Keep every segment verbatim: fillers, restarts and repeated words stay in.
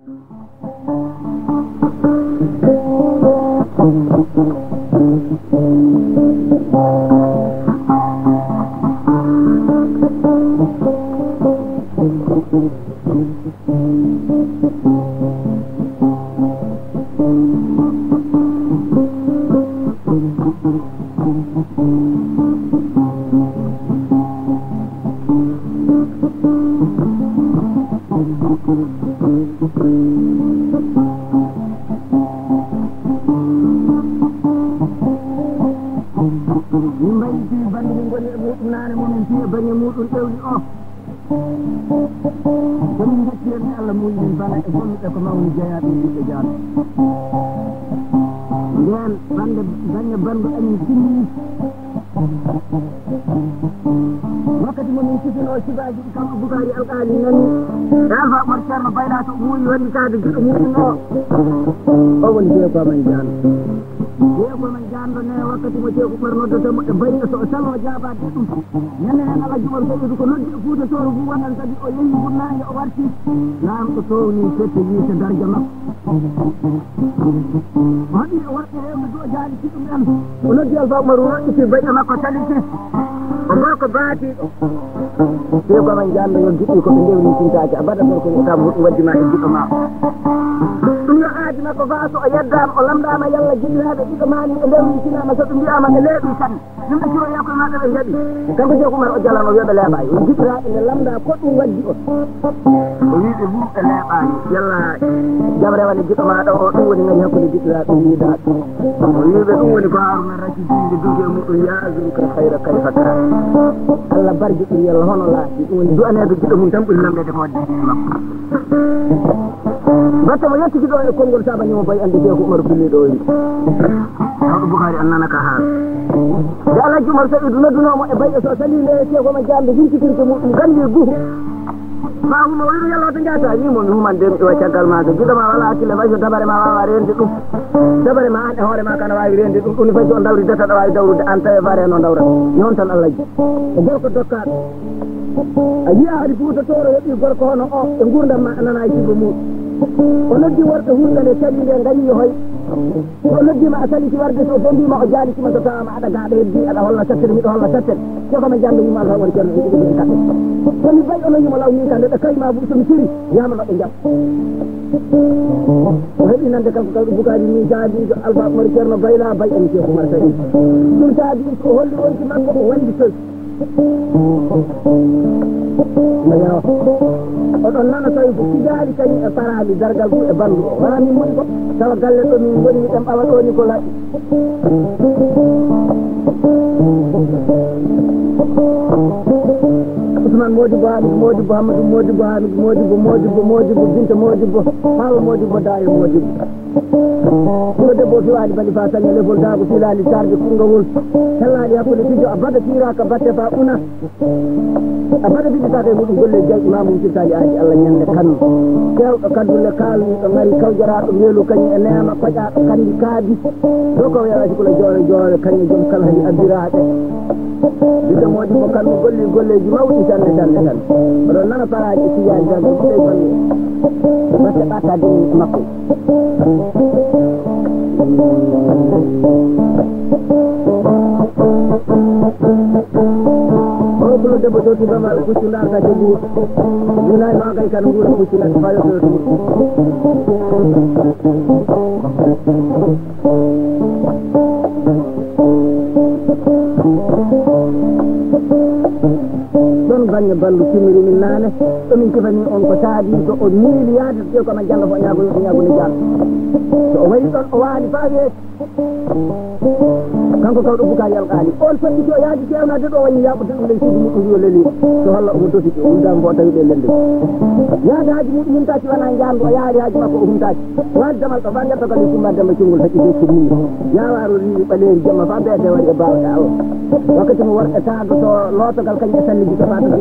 wakati mo warta tago to lotogal kañ e salli to faata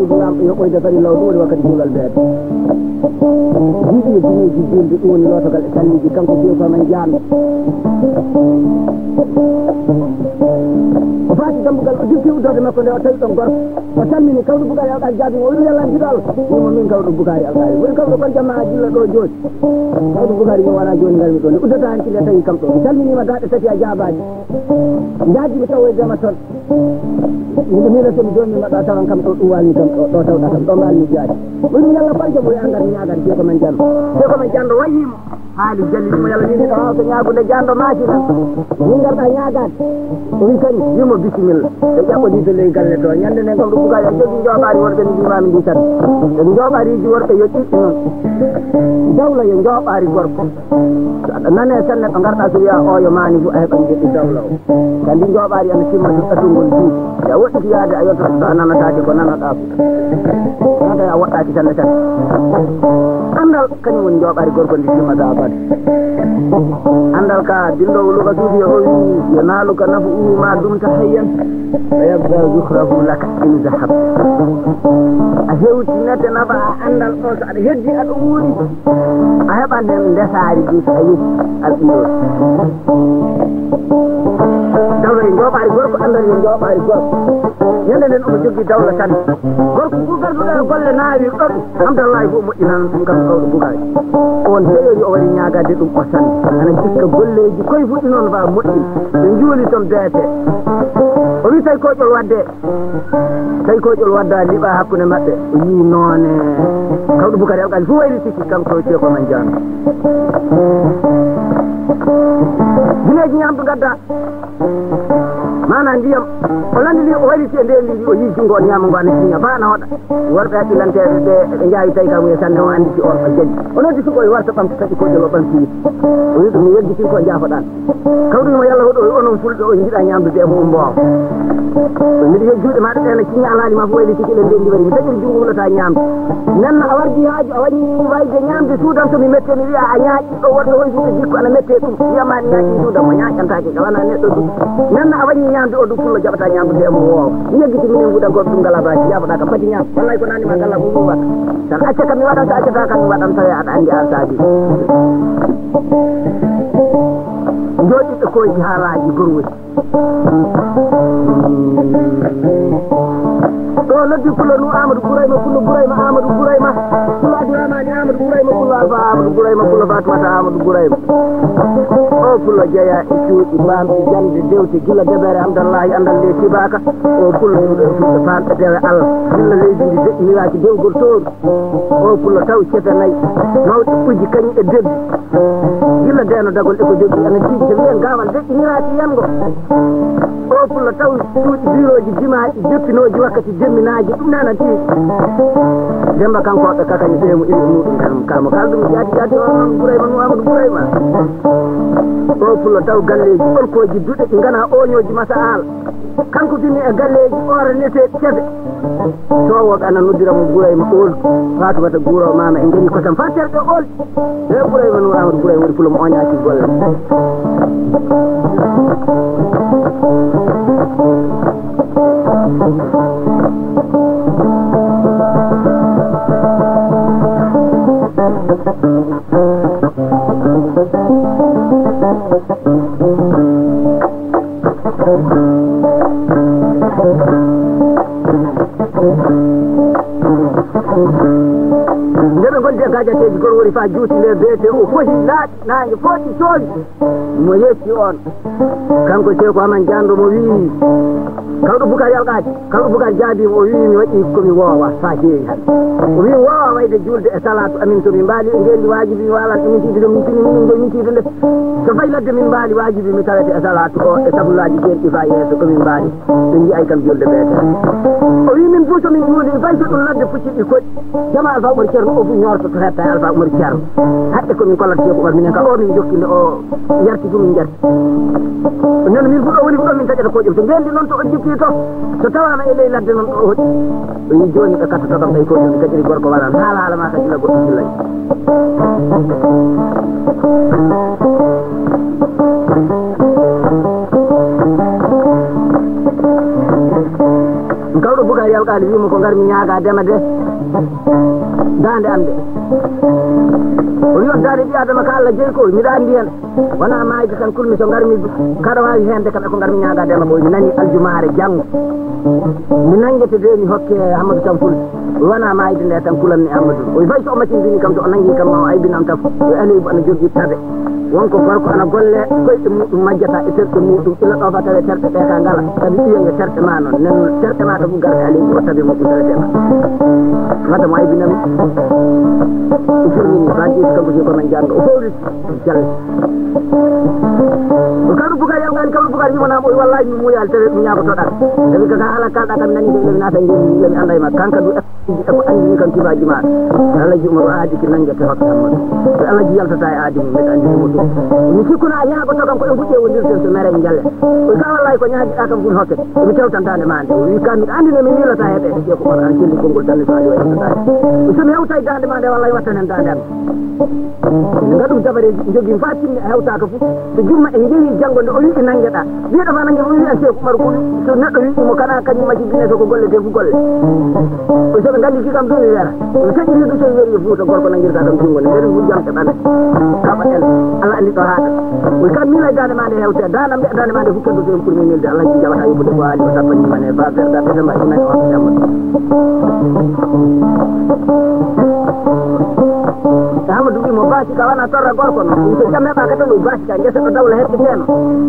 ngam yoɓoyde kadi lawɗude wakkati julal beede jiiɗi e jineji julde ɗum woni lotogal e salliji kanko jeeyi koman jaami o faati dambugal o dirti uddode makko nde o tawi ɗon gorko o salmini kawɗo Boukary Alkali jaabi o woni yalla jiɗo Allah wimo min kawɗo Boukary Alkali woni kawɗo kon jamma a jilla ɗo joni kawɗo Boukary mi wona joni ngarmi ɗo nde uddata hankille tawi kam ɗo mi salminima daaɗe tati a jaabaji jaajimi tawoydema toon yimɓe mino somi joni mi mbaɗa tawan kam ɗo ɗum walni kam ɗo ɗo tawɗa kam ɗo mbalmi jaadi wonmi yalla ɓarjo mo angar mi ñagat jeeko men jando jeeko men jando wayimo haali jallimo yalla ni ɗo hawto ñagude jando maasina min garɗa ñagade o wi kani wimo bisimilla ɓe ƴaɓɓodide ley galle to ñande nden kam ɗo Boukary a jogi jooɓari worɓe no mbimami ndi tan en jooɓariji worɓe yo ƴiɗɗi noon dawla yo jooɓari gorko nane sanne ɗo garɗa so wiya o yo mani fu a heɓan jeɗɗi dawla o kandi jooɓari ana simma to ɗatugol duuɓi a woɗɗiti yaade a yotto a nanatake ko nanoɗa fu ata a woɗɗaki sanne tan andal kañum woni jooɓari gorko ndi simmata abada andal ka dillowo luka suufi o wi yo naaluka nafu uma dumta hayyan fa yabda zuhrahu laka in zahabta a hewtinete nafa a andal o so aɗa heddi aɗa wuuri a heɓan hen ndesaari ɗi so a yetti alɗiɗo dawla yo jooɓari gorko andal yo jooɓari gorko ñande nden omo jogui dawla tan gorko ɓurgarduɗen golle naawi ɗoɓi hamdallahi fof moƴƴinan ɗum kam kawɗo Boukary on heewi o waɗi ñagade ɗum o sanne ana jikka golleji koye fuɗɗi noon mbawa moƴƴin ɓe juuli tom beete o wi tawi koƴol wadde tawi koƴol wadda liɓa hakkude maɓɓe o yii noone kawɗo Boukary Alkali fof wayli sikki kanko ceeko man jaano gineji ñamdu gadda mana ndiyam o landi ndi o wayliti e nden ndi o yii junngo on ñaama ngo ana siña fa ana hoɗa worɓe haqqilanteɓe ɓe ɓe jaawi tawi kam e sanne o anditi on o jaggi o noddi suko o warta ɓamta kadi koƴol o ɓamtiri o wi ɗum mi yeggitin ko jaafoɗan kawɗuma yalla hoɗo onon fulɓe o jiiɗa ñamdude e mo mbowa mbiɗa heg juuɗe maɗa ɗene siña alhaali ma fof wayliti kiɗen nden ndi waɗi mi taƴiri junngo wulata ñamde nanna a wardi haaju a wañi wayde ñamde suudan somi mette mi wiya a ñaaƴi ɗo woɗɗo hoy fuɗo jikku ana mette ɗum wiyamani ñaaƴi suudan mo ñaƴantake ka wona neɗɗo ɗum nanna a wañi ñamde o ɗum fullo jaɓata ñamdude emo woowa mi yeggiti minen fuɗankoɓe ɗum ngala baji jafoɗa kam pati ñam wallay ko nannima galla fof ɗum waɗa tan acca kam mi waɗan so accata kam mi waɗan tawi aɗa andi an saabi jooɗiɓe koyji haalaji gorwoji ɗo noddi pulo nu Amadou Bourayma pulo Bourayma Amadou Bourayma pulo Abdourahmani Amadou Bourayma pulo Alpha Amadou Bourayma pulo Fatoumata Amadou Bourayma o pulo jeeya e cuuɗi mbamɗi jande dewte gilla debere hamdallahi andal nde tibaka o pulo suuɗo e fulɓe famɓe dewe Allah gilla leydi ndi deƴƴiniraki dewgol toon o pulo taw cete nayyi mawɗi uji kañum e debbi gilla ndeno dagol eko jogui ana jiiji so wiyen gawal deƴƴiniraki yango o pulo taw cuuɗi biroji jimaɗi deppinoji wakkati jemminaji ɗum nana tiiɗi demba kankoɓe kakañi ɓeemo iri muɗum tan kalmo kala ɗum jaati jaati on Bourayma nu Amadou Bourayma o pulo taw galleji orkoji duɗe ɗi gana oñoji masa al kanko fini e galleji ora nete cefe sowoɓe ana noddiramo Bourayma ol Fatoumata guurawo mama e gari kosam fa terɗe ol e Bourayma nu Amadou Bourayma woni pulo mo oñaki golle ndeɓe golde gajateji gor woni fa juuti nder beete o foti laaɗi nangue foti sooji mo yetti on kanko ceeko haman jando mo wi kawɗo Boukary Alkali kawɗo Boukary jaabima o wi mi waɗi komi woowa fa heewi han o wi woowa wayde julde e salatu amin somi mbaali e ngendi wajibi mi walan emin tiiɗi ɗo min tini minen goy min tiiɗo nde so fayi ladde min mbaali wajibi mi tawete e salatu o e sabullaji gonɗi fa yeeso komin mbaali ɓe mbi ay kam julde ɓeete o wi min fuu somin juuli fay so ɗum ladde pucciɗi koɗi jama Alpha Oumar Ceerno o fu ñorto to hetta Alpha Oumar Ceerno haɗɗe komin kollata ceeko ɓar minen ka o min jokkinde o yarti fu min jarti noon min fu ɗo woni ko ɗon min taƴata koƴom so ngendi noon to o jikki to so tawama e ley ladde noon ɗo hoɗi o yi joni ɓe kattoto kam tawi koƴom ɗi kaƴiri gorko waɗan haala haala ma kajila goɗɗo jillayi kawɗo Boukary yalqaali wiimo ko ngarmi ñaaga dema de dande am de o yoddade ɓi adama ka Allah jeyi ko miɗa andi hen wona maayde tan kulmi so ngarmi kaɗa wawi hende kam e ko ngarmi ñaaga dema ɓo mi nani aljumare janggo mi nanguete de mi hokke Hamadou Tampoul wona maayde nde tan kulanmi Amadou o fay so o macindini kam so o nangi kam o aybinam taf o aleyi ana jogui tabe wonko gorko ana golle koyɗe muɗum majjata e terɗe muɗum ila ɗo fa tawe terɗe ɗe ka ngala kadi ɓiyoye terɗe ma noon nen terɗe ma to ɗum garde aleyi o tabi muɗum tawetema wadde mo aybinami o firmini fa jeeyi kanko jeyi komin jando o fowri jalle o kawɗo Boucar yalgani kawɗo Boucar yimonama o wallahi mi muyali tawi mi ñagotoɗa tawi kaka ala kalɗa kam nani lemi naata jeni lemi anda e ma kanka du eko andini kam kibaji ma Allah ji umaro aadi ki nangete hokke Amadou so Allah ji yaltata e aadi mum mbeɗa andini mo ɗum mi sikkuna a ñagoto kam ko e fuɗɗe wondirten so mere mi jalle o ka wallahi ko ñaagiɗa kam gun hokke emi tewtantade ma nde o wi kam miɗa andine mi milata heɓe ƴe ko ana jelli konngol tan so ali o yaltatade somi hewta e dande ma nde wallahi wattan hen dande am ngaɗum dabareji jogui fa timmi hewtaka fof so jumma en jeehi janggo nde o wi nangueɗa wiɗo fa nangue o wi en Cheikh Oumar ko so neɗɗo wiimo kana kañum majjidine to ko golle te fu golle o soɓe galliki kam ɗum mi wera mi taƴiri ɗum somi weri Fouta gorko nanguirta kam jungo nde nden wujjamte ɓane kaɓa en Allah andi ɗo haata oy kam mila dande ma nde hewte danam nde dande ma nde fu keddoto en pour min milde Allah ji jawata yiɓude ko haali o tappanima ne ba verda ɓete mbaɗi men o Amadou Amadou wimo basi ka wana torra gorko noon so jam heɓaka tan o basi ka guesa ɗo dawla hettiteno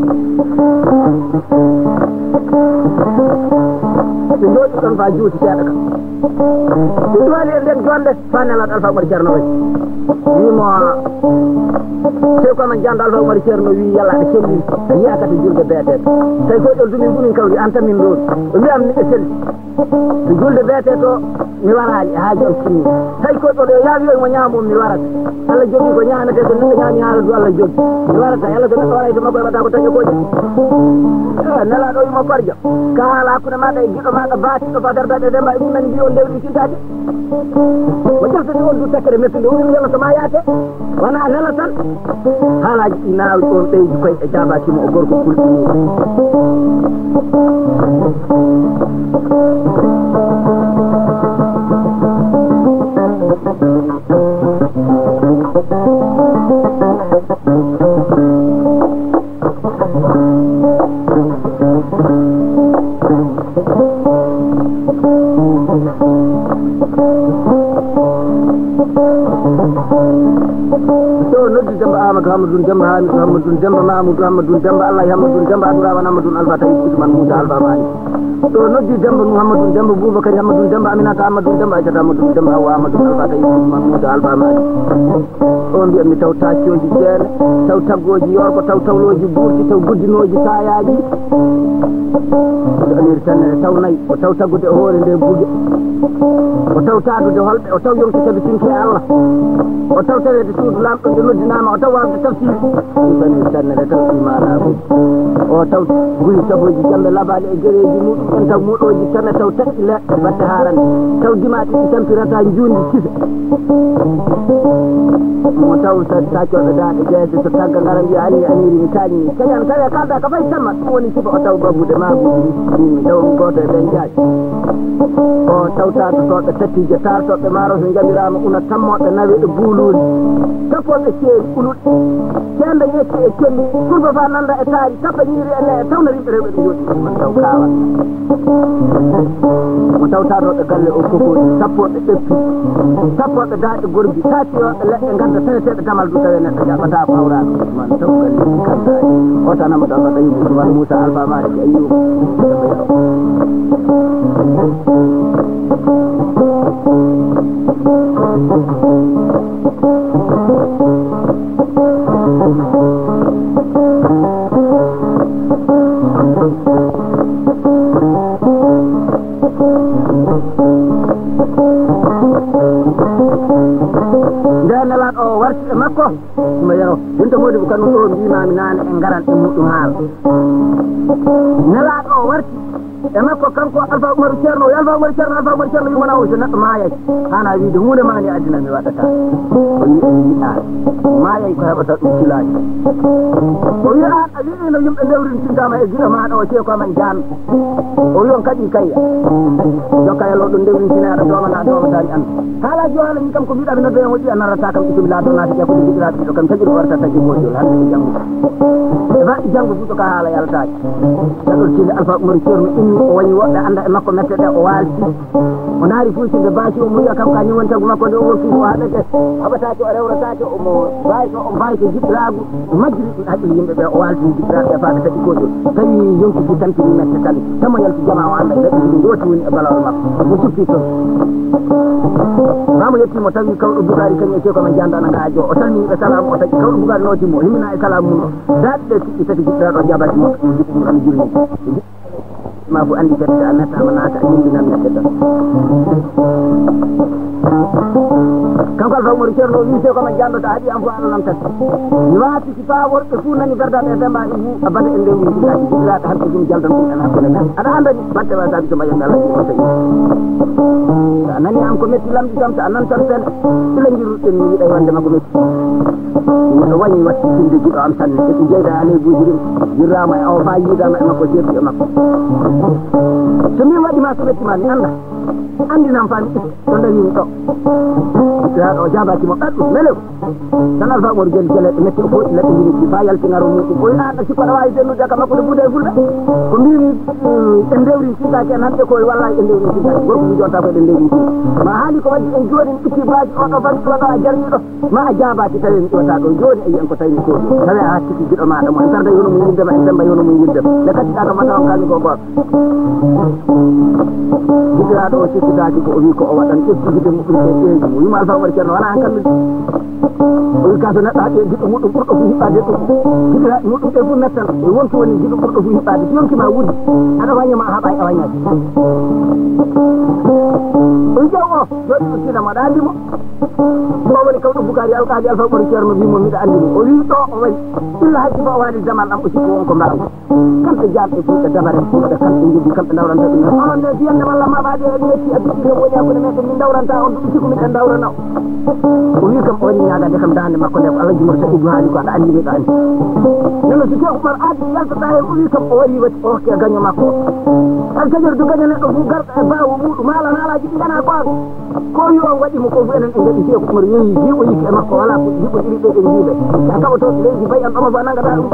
ɓe jooɗi ɗon fa juuti seeɗa kam ɓe ɗuwali e nden jonde fa nelaɗo Alpha Oumar Ceerno way wimo sew koman jando Alpha Oumar Ceerno wi yallaɗe selli yiyakata julde beetete tawi koye ɗon dumin ɗumin kawri an tan min ɗon o wiyam miɗe selli so julde beete to mi warali haaji on timmi tawi koye ɗo ɗo yaawi yoy mo ñaamum mi warata Allah jogui ko ñaamete so neɗɗo ñaami haala du Allah jogui mi warata yalla so neɗɗo waray to makko heɓata ko taƴa koje nelaɗo wimo Fardio ka haala hakkude maɗa e giɗo maɗa baatiɗo fa dardaɗe demba e ɗumen mbi on ndewɗi sintade mo jaltani on du tekkere mettude o wimi yalla so ma yaate wona nela tan haalaji ɗi naawi on ɓeydi koye e jabakimo o gorko kulɗini Hamadou Demba Hamidou Hamadou Demba Mamoudou Hamadou Demba Allah Hamadou Demba Abdourahmane Hamadou Alpha Taïb Ousmane Moussa Alpha Mani to noddi Demba Mouhamadou Demba Boubacar Hamadou Demba Aminata Hamadou Demba Aïssata Hamadou Demba Hawa Hamadou Alpha Taïb Ousmane Moussa Alpha Mani on mbiya mi taw taccoji jeene taw taggoji yorko taw tawloji ɓurti taw guddinoji sayaji aniri tannere taw nayyi o taw taggude e hoore nde buuƴe o taw taadude holɓe o taw yonki sabi tinke Allah o taw tawede suudu lamɗo nde noddinama o taw wawde tafsir aniri tannere taw imanaɓe o taw guyi saboji jamɓe labaɗe e guereji muɗum en taw muɗoji tane taw taƴƴi leɗɗe batte harande taw dimaɗi ɗi tampirata juundi kisa mo taw taccoɓe daaɗe jeese so tagga ngara mbiya anni aniri mi tañni kañan tawi kalda ka fay tamma ɗum woni sifa o taw babude mabude mi taw goto e ɓen jaaji o taw tatotoɓe tattije tartoɓe maaro so jamirama una tammoɓe nawe e buululi tappoɓe ceeri uluɗe cende ñecce e celli kurba fa nanda e taari tappa ñiiri e lee tawno rimɓe rewɓe ɓe jooɗi mo taw kawa mo taw tatoɓe galle o kofoji tappoɓe ɗeppi tappoɓe daaɗe gorbi tatiyoɓe leɗɗe ganda taweteɓe damal du tawe neɗɗo jaɓata ko hawraka man taw galleji kandaji o tan Amadou Alpha Taïb Ousmane Moussa Alpha Malick Ayoub nde nelaɗo o warti e makko mo yero ɗinto Modibo Kane ɗo mbimami nane e garan e muɗum haala nelaɗo o warti e makko kanko Alpha Oumar Ceerno Alpha Oumar Ceerno Alpha Oumar Ceerno yimana o so neɗɗo maayay hana wiide hunde mani addina mi waɗata o wi en yiɗa maayay ko heɓata ɗum silaaji o wi an a wi'i no yimɓe ndewrintintama e giɗo maɗa o ceeko men jan o wi on kadi kayya jokka yelo ɗum ndewrintine aɗa domana domatani an haala johala ni kam ko mbiɗa ɓe noddo en hoƴƴi a narata kam isumi laato naati ƴakkude giɗiraɓe ɗiɗo kam taƴiri warta taƴi gojol hande e janggo e waɗi janggo fuɗɗo ka haala yaltaki ɗaɗol cinde Alpha Oumar Ceerno inni o wañi woɓɓe anda e makko mette ɗe o waalti o naari fuucinde baasi o muƴa kam ka ñiwontagu makko nde o won fii o haɗete haɓatake o rewratake omo bayto o mbayke jiɗɗiragu majjiri ɗum haqqille yimɓe ɓe o waalti jiɗɗiraɓe faade taƴi gojol tawi yonki fu tampini mette tan tamo yalti jama o anda e ɗaɗi ɗi gooti woni e balawol makko mo suppi toon mamo yettimo tawi kawɗo Boucary kañum e ceeko men jandana ngaajo o salmini ɓe salamu o taƴi kawɗo Boucary notimo himmina e salamu mum o daɗi ɗe fuɗɗi tati jiɗɗiraɗo jaɓati mo jiɗɗi ɗum ana jirni ma fu andi kadi a mettama naata a yimbinan mette tan kanko Alpha Oumar Ceerno wi se komin janɗota haɗi am fo alanam tati mi watiki fa worɓe fuu nani gardaɓe e dembaɗi fuu a bada e ndewri jiɗaɗi jiɗiraɓe hanko ɗum jaldan ɗum en hakkude men aɗa andani batte wa sabi so mbaƴen Allah on tawi sa nani am ko metti lamɗi kam sa nan tan fen ila jiruɗen mi yiɗa wonde makko metti miɗo wañi watti finde jiɗo am sanne e ɗum jeyda alay bujirim jirrama e awa fa yidama e makko serti e makko so min waɗima so mettima mi anda andinam fami ɗo dawimi ɗo o jabaki mo ɗaɗɗum melew tan Alpha Oumar jeli jeleɗe metti o foɗi leɗɗe miniti fa yaltingaro muɗum o wi aɗa sikko aɗa wawi dennude ka makko de buude e fulɓe ko mbimi en ndewrin sinkaki en hande koye wallay en ndewrin sinkaki gorko mi jonta ko eɗen ndewrin sinka ma haali ko waddi en jooɗi itti baji oɗo fan ɗoɗo a jarniɗo ma a jabaki tawi mi ƴewata ɗo joni e yiyen ko tawi mi soodi tawi a hattiki giɗo maɗa mo en tarda yono mum yildema en demba yono mum yildema nde kaddiɗa kam mataon kalmi ko goto jiɗiraɗo o sikkitaki ko o wi ko o waɗan ƴettiguide muɗum e ƴeeji mo wima Alpha Oumar Ceerno wona han kamɓe o wi ka so neɗɗo haɗi giɗo muɗum ɓurɗo fu hiɓɓade ɗum jiɗiraɗi muɗum ɗe fu mettan wonki woni giɗo ɓurɗo fu hiɓɓade so yonkima wudi aɗa wañama a haɓay a wañaki o jaw o jooɗi ɗo sina maɗa andi mo mo woni kawɗo Boucary alkali Alpha Oumar Ceerno wimo miɗa andi mo o wi ɗo o wari illa hakki fa o waali zaman ɗam o sikko wonko mbawi kamɓe jamɓe fulɓe dabare fulɓe kamɓe jogui kamɓe dawranta ɗum onon nde fiyande walla maɓaɗe e metti adduɗi kam woni hakkude meɗen min dawranta on ɗum sikku miɗen dawrana o wi kam o wari ñagade kam dande makko nde ko Allah jumor taƴi ɗum haali ko aɗa andi miɗo andi neno so Cheikh Oumar addi yaltata hen o wi kam o wari wati o hokke gaño makko tan taƴori du gaño neɗɗo fu garɗa e bawo muɗum haala haalaji ɗi gana goto ko wi on waɗimo ko fu enen en gaɗi Cheikh Oumar yeehi jiiɓo yikki e makko wala ko jiiɓo ɗiɗi ɗe en jiiɓe sa kaɓato leydi bayi an ɗoma fo nangata ɗum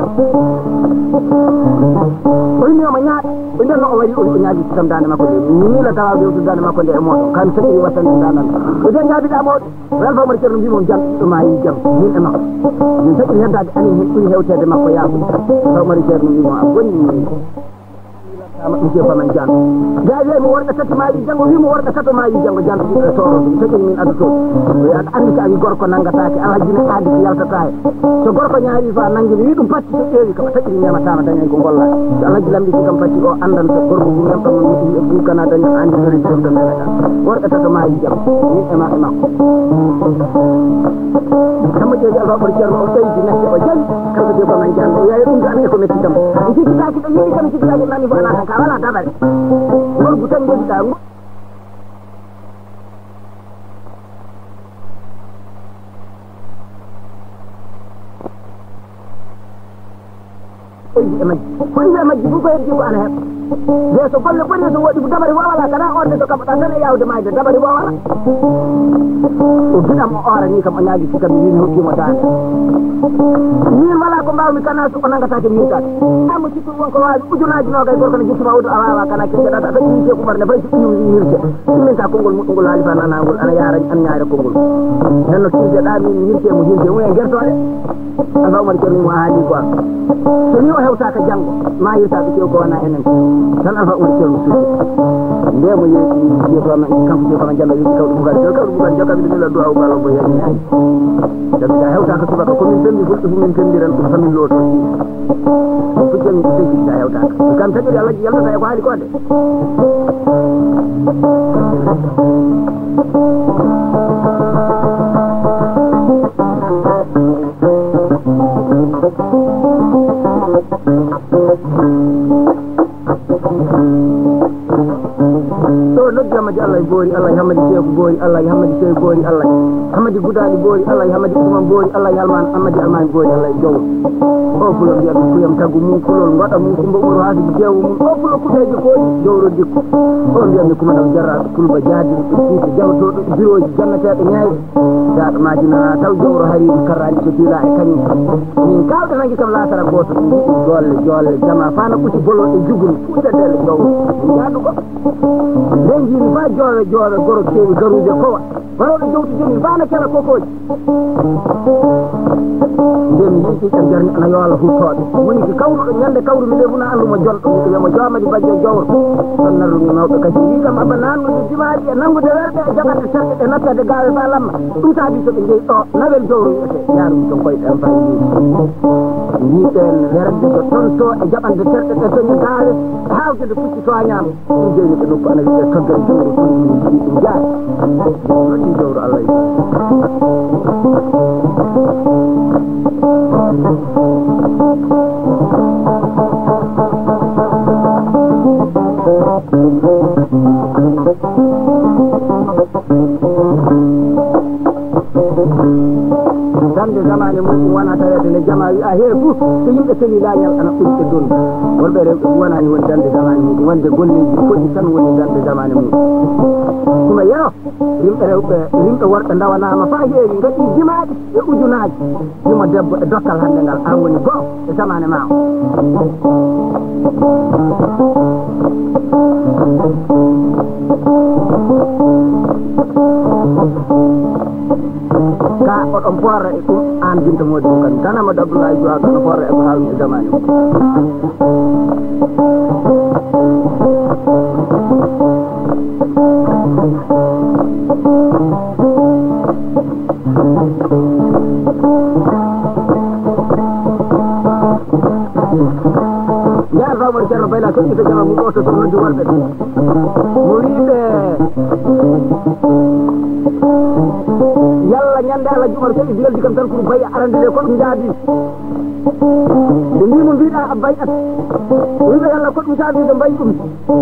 o winnoma ñaaɗa o ndenno o wari o ñaaji kam dande makko nde mi miila tawa ɓewtu dande makko nde e moɗon kam taƴiri wattande danan o de jaabiɗa mawɗo Alpha Oumar Ceerno mbimon jam ɗiɗo ma yi jam min e makko min taƴiri heddade anin hen ɓuuri hewtede makko yaafude Alpha Oumar Ceerno mbimo a bonni monsieur Faman Dian gawi mi worɓe tati ma yi janggo wimo worɓe tato ma yi janggo janto ɗiɗo toro ɗum taƴiri min aduto aɗa andi ka wi gorko nangatake alhajine aadi ko yaltata e so gorko ñaari fa nanguimi wi ɗum patti so ƴeewi kam taƴiri nematama dañay ko golla so alhaji lamɗiki kam patti o andanta gorko fu men kam bukana daña andi tori jom to meɗa worɓe tato ma yi jam min ema e makko kammo ƴeewi Alpha Oumar Ceerno o tawi mette o jali kamɓe de Faman Dian o yayi ɗum ane ko metti kam mi sikkitaki ɗo yiɗi kam sikkitaki nani fo anata ka wala dabare gorgu tan jogita e majji ko inde majji fu ko heddi ko ana heɓa de so golle boni so woɗi dabari fo wala kana orde so kaɓɓoɗa tan e yawde mayde dabari fo wala o giɗam o ora ni kam o ñaagi si kam mi wimi hokkimo dande min wala ko mbawmi kana so o nangatake min tata amo sikku wonko wawi ujunaji nogay gorko ne jettuma wudo a wawa kana keɗaɗa taƴi ni Cheikh Oumar ne fay so ɗum hirte timminta konngol muɗum ngol haalifa nanagol ana yaara an ñaare konngol nenno kirjeɗa min hirte mo hirte mu e guertoɗe Alpha Oumar Ceerno mo haali quoi so ni o hewtaka janggo ma yirtaɓe kew ko wona enen tan Alpha Oumar Ceerno suuɗi nde mo yeeɗi jeetoma kanko jeetoma Diallo wiɗi kawɗo Boucary so kawɗo Boucary jokka mbiɗa nila duwaw balo bo yani ani sabi sa hewtaka subaka komin pendi fulɓe fu min pendiren ɗum famin looto fuccen seki sa hewtaka kam taƴiri Allah yaltata e ko haali ko de Thank you. Seeku boori Allah Hamadi Seeku boori Allah Hamadi Gudali boori Allah Hamadi Usman boori Allah Alman Hamadi Alman boori Allah jowo o fulo biya kuyam tagu mum kulol ngada mum kumba uro haadi jeewu mum o fulo kudeje ko jowro dikko o mbiyami kuma dam jarra kulba jaadi tiiti jawto biroji jannata be nyaay daado majina taw jowro hari karrani so dila e kany min kawda nangi kam la tara goto jolle jolle jama fana kuti bolo e jugul fuuta del jowro jaadu ko renji ni ba jowe jowe goro kewi garuje ko waro jowti jeni fana kala kokoji dem yiki tan jarni ana yo Allah hutoode woni ki kawru do nyande kawru mi defuna anduma jonto mi wi'amo joomadi bajjo jowro tan naru mi mawdo kadi wi kam abanan no dimaaji e nangude werde e jogande serke e nattade gawe fa lamma dum taabi so be jeyi do nawel jowro yete yaarum ton koy tan fa ni ten werde ko tonto e jabande serke e toñi gawe hawde de futti to anyam dum jeyi ko nokko ana wi'e toggal jowro ton dum jaar ni jowro Allah yi dande zamane mum wana tawede ne jama wi a heefu so yimbe teli lañal ana ɓurɓe don worɓe rewɓe wonani woni dande zamane mum wonde golleji koddi tan woni dande zamane mum tuma yero yimɓe rewɓe yimɓe worɓe dawanama fa heewi gaɗi jimaɗi e ujunaji yimo debbo e dokkal hande ngal an woni goho e zamane ma ka oɗon porra e ɗum an binta modi mum kadi tan amadou abdoulaye jowa kono porra e ko hawni e zamane mum yaa famor ceerno bayla ko ita jama mum oto to noddi worɓe mo wiɓe yalla ñande Allah jumar so digaldi kam tan ko bayi arande de ko dum jaabi de ni mo biida abbay at wiɓe yalla ko dum jaabi de bayi dum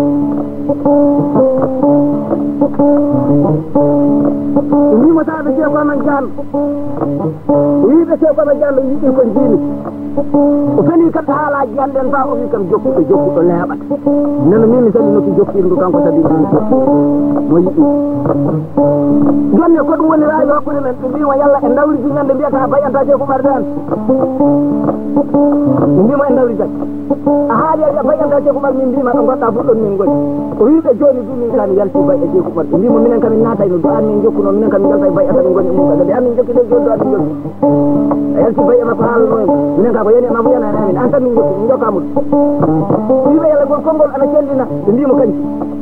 ni mo taabe je ko man jaan wiɓe te ko man jaan yiɗi ko jini o feli kat haalaji anden fa o wi kam jokkuɗo jokkuɗo leeɓat nano min mi sali noki jokkirndu kanko tabi ɗum mo yiɗi jonne ko ɗum woni raawi hakkude men ɓe mbimo yalla e dawriji ñande mbiyata bayantaje ko ɓardan ɓe mbimo e dawri jaggi a haali a bayantaje ko ɓar min mbima ɗo goɗɗa fuɗɗon min goni o wiɓe joni du min kami yalti bay e jeeko ɓar ɓe mbimo minen kamin naatayno do an min jokkuno minen kamin jalta e bay atamin goni e mum kadi amin jokki ɗe joni do amin jokki a yalti bay e makko haalano en minen ka ko yani ma wiyana en amin an tan min jokki min jokkamuɗo wiɓe yalla gol konngol ana cellina ɓe mbimo kanci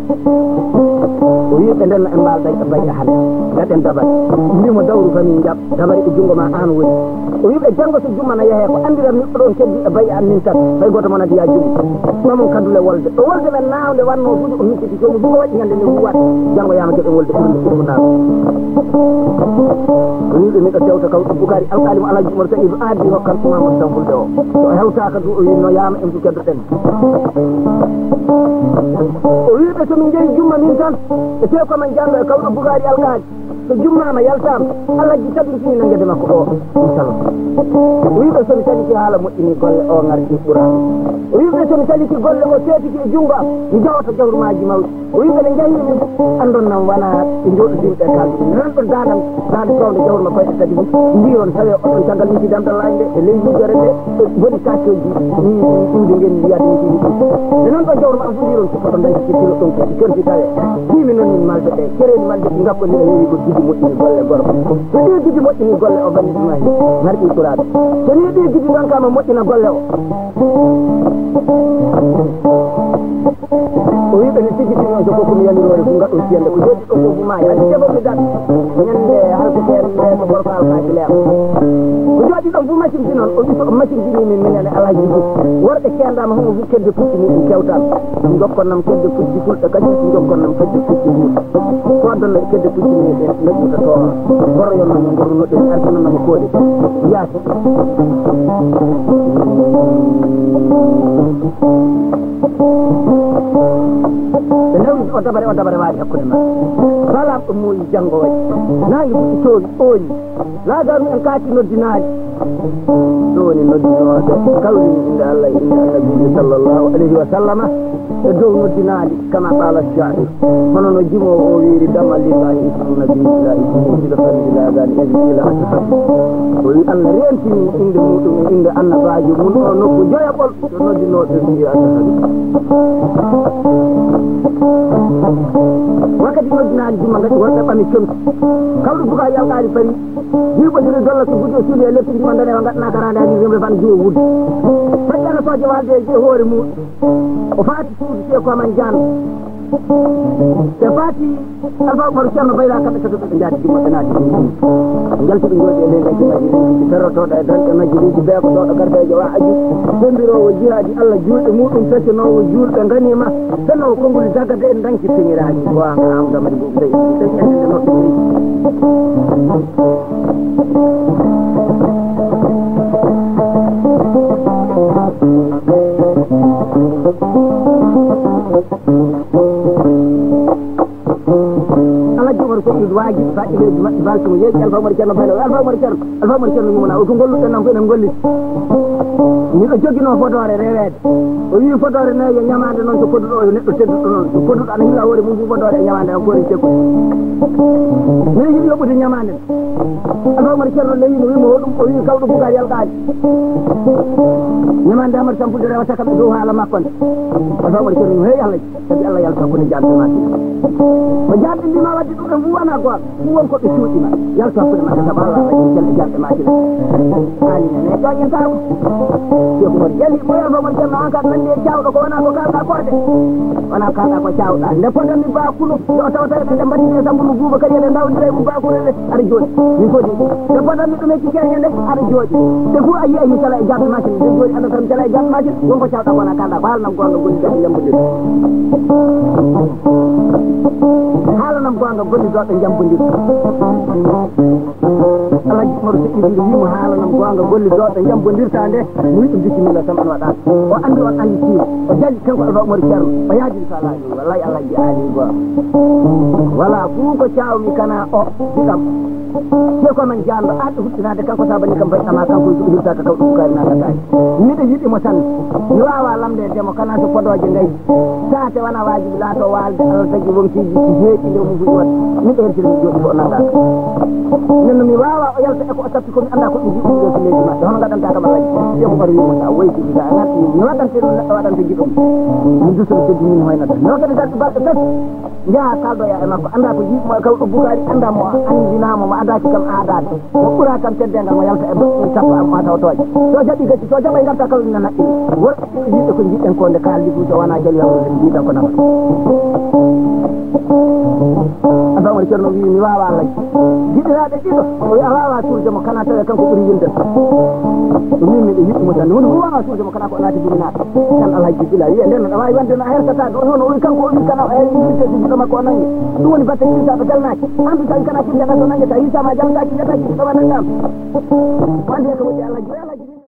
o wiɓe ndenno en mbalda e bayɗe hande gaɗen dabari mbimo dawru famin jaab dabari e junngo ma an woni o wiɓe janngo so jummana yeehe ko andiran neɗɗo ɗon keddi e bayi an min tan hay goto mon adi ya jummi mamum kandule wolde ɗo wolde men nawde wanno fuɗi o micciti somo dugo waɗi ñande nde huwat janngo yama joɓe wolde ɓurde ɓurko naw o wiɓe miɗo dewta kaw ɗo Bukari alkalimo Alaji Umar Saïdou aadi hokkan Mamadou Tanfulde o so hewtaka du o winno yama en fu keddoɗen o wiɓe somin jeeyi jumma min tan e te komin janggo e kawɗo Bukari alkali so jummama yaltama Allah ji tabintini no guede makko ɗo inshallah o wiɓe somi saliti haala moƴƴini golle o garti ɓuura o wiɓe somi saliti golle o tetiki e junggo am mi jawata jawrumaji mawɗi o wiɓe ne jayni min andon nam wona e joɗodirɗe kalduɗe nan ɗo dadam dade towde jawruma koyɗe kadi mum mbiron tawi oɗon caggal miti damdalaji nde e ley miijore nde boni kaccoji ni iwde ngen wiyade mitini ɗum nde noon ɗo jawruma am fu mbiron sippoto dañi kettilo ɗon kadi kerti tawe timi noon min malde ɗe kereni malde ɗi gappodira heewi ko gidi moƴƴini golle gorko so ɗi gidi moƴƴini golle o bani ɗuma hen garɗi ɓuraɓe so ni ɗi gidi gankama moƴƴina golle o o wiɓe ne sigiti noon so kokomi yanirore ko gaɗɗo siyande ko joɗi ɗo fof ma adi keɓomi dat ñande halko fen nde ko gorko alkaji leer ko joɗi ɗon fu machine ti noon o wi so machine jini min minene alaji ɗi worɓe kendama homo fu kedde pucci muɗum kewtan jokkonnam kedde pucci fulɗe kadi so jokkonnam kedde pucci muɗum kodonno kedde pucci meɗen neɗɗuta to goroyonnamo gornoɗen artinanamo koode yaasi ɓe nawri o dabare o dabare waɗi hakkude ma wala ɗum muuyi janngo waɗi nangi fuɗɗi tooni ooñi laagaru en kaati noddinaaji ɗo woni noddinooɓe kawrini inde allah e inde annabijo sallllahu alayhi wa sallama e dow noddinaali kama qala shair hono no jimowo o wiiri dama lillahi ismu nabiyila ismuila famille laagani eila atahabi o wi allah rentini inde muɗum e inde annabajo mun o nokku joyaɓol so noddinooɓe mbiya atahabi wakkati noddinaali juma gati wonɓe ɓami conki kawɗo buka yalqaari pari jiɓodiri dolla so guɗi o suuli e leppi ndima danewa gaɗana karande ani remre fan jiwo wudde feƴƴana soje walde e je hoore muɗum o faati suudu te koman jano te faati alfa umaru ceerno bayla kamɓe tatoɓe ɓe jaadi jumma ɓe naati jaltuɓe jooɗi e nden gaccimaji ɗi ferrotoɗo e danɗe majjiriji beeko ɗoɗo gardejo wa aju dembirowo jihadi allah juulɗe muɗum feccanowo juulɓe ganima fennowo konngol jagade en danki peñiraji gowanga amdamadi bo ɓe ɓe ñandede noɓɓe alaji umar ko ɗi waaji faɗileji maɓɓe baltomo yeeƴi alfa umar ceerno baylo alfa umar ceerno alfa umar ceerno yumana o ko golluɗen nan ko enen golli miɗo joguino fotore rewede o wi fotore nayi yo ñamade noon so poduɗo o yo neɗɗo tedduɗo noon so poduɗo ana hilla hoore mum fu fotore e ñamade an kori tekkude min yiɗi yoɓude ñamade alfa umar ceerno leyino wimo hoɗum o wi kawɗo bugar yalqaali ñamande amata sampude rewata kamɓe dow haala makko nde alfa umar ceerno no heewi allah sabi allah yalta kone jaɓde ma ko jaɓɓe mbima wadde ɗum ɗon fu wona goto fu won koɓe cuuɗima yalto hakkude maɗa saabu allah waɗi jelle jaɓɓe ma tine alinene ƴoƴentako ceekumor ƴali mo alfa umar ceerno an kam nandi e cawɗo ko wona ko kalɗa ko de wona kalɗa ko cawɗa nde poɗanmi bakulu yo tawata ɓe mbaɗine sambu no buuba kadi eɗe dawdira e mum bakule ɗe aɗa jooɗi min foti nde poɗanmi ɗum e cikeñe nde aɗa jooɗi te fu a yiya hisala e jaɓɓe machine nde jooɗi anda tan cala e jaɓɓe machine wonko cawɗa ko wona kalɗa ko haalnam gonga goni jaɓe yambudir haalanam gonga golli doɓe jambodir alaji umaru seɗɗi nde wimo haalanam gonga golli doɓe jambodirta nde mi wi ɗum bisimilla tan an waɗa o andi on andi tiima o jali kanko alfa umaru ceerno o yaajiri so alaaji wallahi alaji aali goo voilà fuu ko cawmi kana o ɗiɗam te komin janɗo aɗɗo huɗɗinade kanko sabani kam mbayɗama kanko hirtaka kaw ɗum bukari nagataki miɗo yiɗimo tan mi wawa lamdedemo kana so podoje ngayi sate wona wajibi laato walde allah tagui wontiji heeƴi nde mo fuɗi wat miɗo hertiri mi jooɗi fo o nagaka nenno mi wawa o yalta eko o tappi komi anda ko ɗum jiɗum ɗo fileji maɓɓe hono gaɗanta kam alaji ƴemo ɓar wimo sa woyti sa natti mi waɗante ɗum neɗɗo waɗante jiɗum mi dusomi seddi min hoynata no kadi darɗi balɗe tati jaaha kaldoya e makko anda ko jiɗmo kawɗo bukari anda mo andinamo mo adaki kam aadade mo ɓuura kam teddengal mo yalta e sappo am ma taw tooƴe so jaɓi gacci so jaɓa garta kawɗum na naɗɗini worɓe yiɗɓe ko jiɗɗen ko nde kaaldi fu so wona jali yawrude jiiɗa ko nama alfa umar ceerno wi mi wawa allah jiɗiraɗe ɗiɗo o wi a wawa suurdemo kana tawe kanko ɓuuri yilde ɗum min miɗo yiɗɗimo tan woni fo wawa suurdemo kana ko naati jibinaɗe tan alhaji ɓila wiya nden aɗa wawi wonde no a hertata ɗo noon o wi kanko o wi kana e yimɓete jiɗɗo makko o nangue ɗum woni batte hisaɓe jalnaki andu tawi kana killata so nangueta hisama jalnaki jataki ɗoma nanngam wande ko woɗɗi allah joyi allah